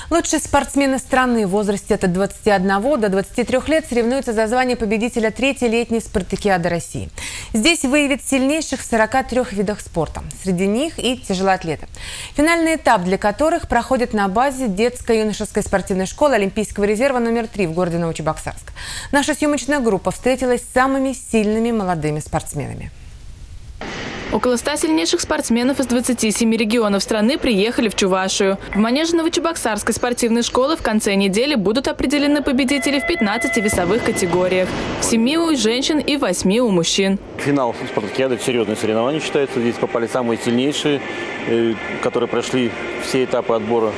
Лучшие спортсмены страны в возрасте от 21 до 23 лет соревнуются за звание победителя третьей летней спартакиады России. Здесь выявят сильнейших в 43 видах спорта. Среди них и тяжелоатлеты. Финальный этап для которых проходит на базе детско-юношеской спортивной школы Олимпийского резерва номер 3 в городе Новочебоксарск. Наша съемочная группа встретилась с самыми сильными молодыми спортсменами. Около 100 сильнейших спортсменов из 27 регионов страны приехали в Чувашию. В манеже Новочебоксарской спортивной школы в конце недели будут определены победители в 15 весовых категориях. 7 у женщин и 8 у мужчин. Финал спартакиады – серьезные соревнования считается. Здесь попали самые сильнейшие, которые прошли все этапы отбора.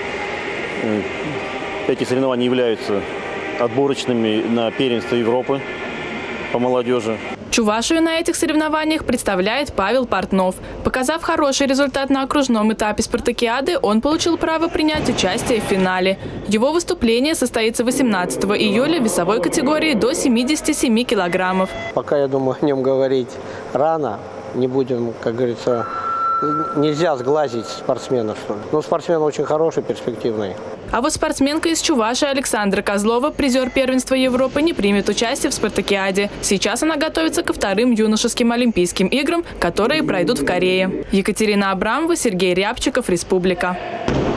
Эти соревнования являются отборочными на первенство Европы по молодежи. Чувашию на этих соревнованиях представляет Павел Портнов. Показав хороший результат на окружном этапе спартакиады, он получил право принять участие в финале. Его выступление состоится 18 июля в весовой категории до 77 килограммов. Пока, я думаю, о нем говорить рано. Не будем, как говорится, нельзя сглазить спортсменов. Но спортсмен очень хороший, перспективный. А вот спортсменка из Чувашии Александра Козлова, призер первенства Европы, не примет участие в спартакиаде. Сейчас она готовится ко вторым юношеским Олимпийским играм, которые пройдут в Корее. Екатерина Абрамова, Сергей Рябчиков, Республика.